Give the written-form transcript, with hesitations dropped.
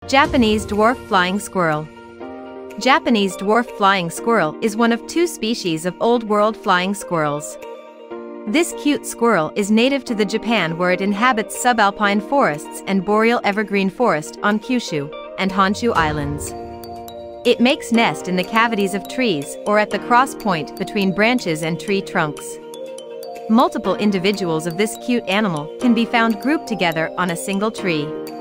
Japanese Dwarf Flying Squirrel. Japanese Dwarf Flying Squirrel is one of two species of Old World flying squirrels. This cute squirrel is native to the Japan, where it inhabits sub-alpine forests and boreal evergreen forest on Kyushu and Honshu islands. It makes nest in the cavities of trees or at the cross point between branches and tree trunks. Multiple individuals of this cute animal can be found grouped together on a single tree.